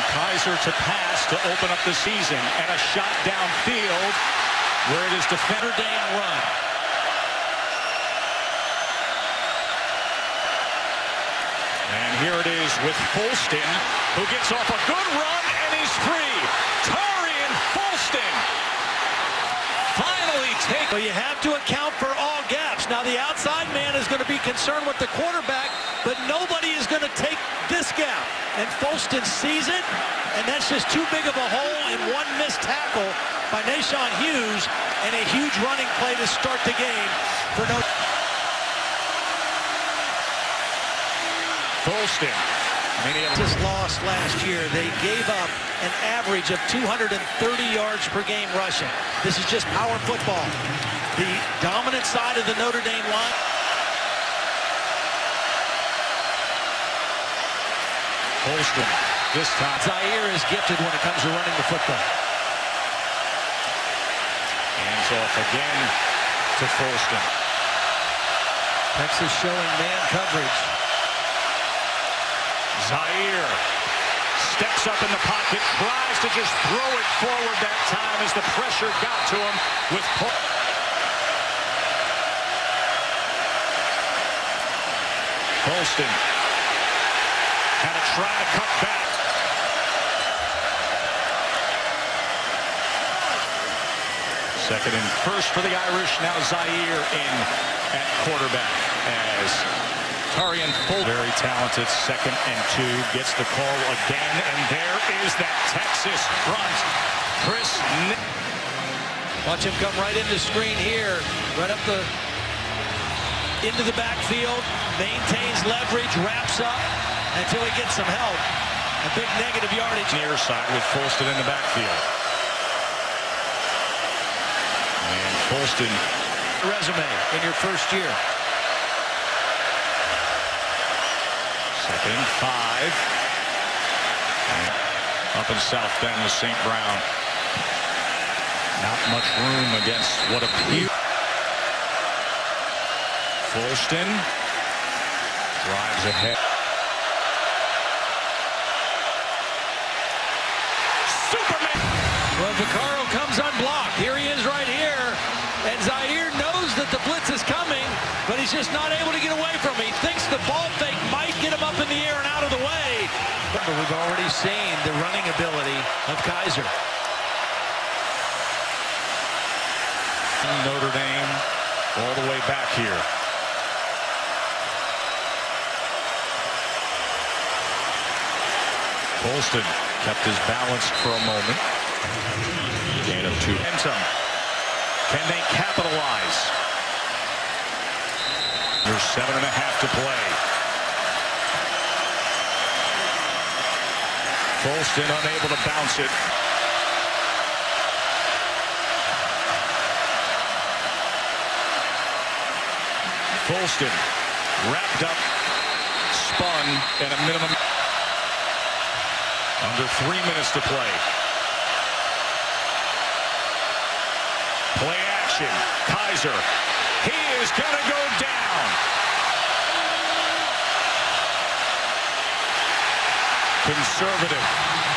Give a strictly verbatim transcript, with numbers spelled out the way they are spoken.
Kizer to pass to open up the season, and a shot downfield where it is defender Dame run. And here it is with Folston, who gets off a good run, and he's free. Tarean Folston finally takes. Well, you have to account for all gaps. Now the outside man is going to be concerned with the quarterback, but nobody is going to take this gap. And Folston sees it, and that's just too big of a hole, and one missed tackle by Nahshon Hughes, and a huge running play to start the game for no. Folston. Many of Just lost last year. They gave up an average of two hundred thirty yards per game rushing. This is just power football. The dominant side of the Notre Dame line. Folston, this time. Zaire is gifted when it comes to running the football. Hands off again to Folston. Texas showing man coverage. Zaire steps up in the pocket, tries to just throw it forward that time as the pressure got to him with Paul. Folston had to try to cut back. Second and first for the Irish. Now Zaire in at quarterback as Tarean Folston, very talented, second and two, gets the call again, and there is that Texas front. Chris Nick. Watch him come right into screen here, right up the, into the backfield, maintains leverage, wraps up until he gets some help. A big negative yardage. Near side with Folston in the backfield. And Folston. Resume in your first year. Second and five. And up in South Bend with Saint Brown. Not much room against what appears. Folston drives ahead. Superman! Well, Vaccaro comes unblocked. Here he is right here. And Zaire knows that the blitz is coming, but he's just not able to get away from it. He thinks the ball fake might get him up in the air and out of the way. But we've already seen the running ability of Kizer. Notre Dame all the way back here. Folston kept his balance for a moment. Gain of two. Momentum. Can they capitalize? There's seven and a half to play. Folston unable to bounce it. Folston wrapped up, spun, and a minimum. Under three minutes to play. Play action. Kizer. He is going to go down. Conservative.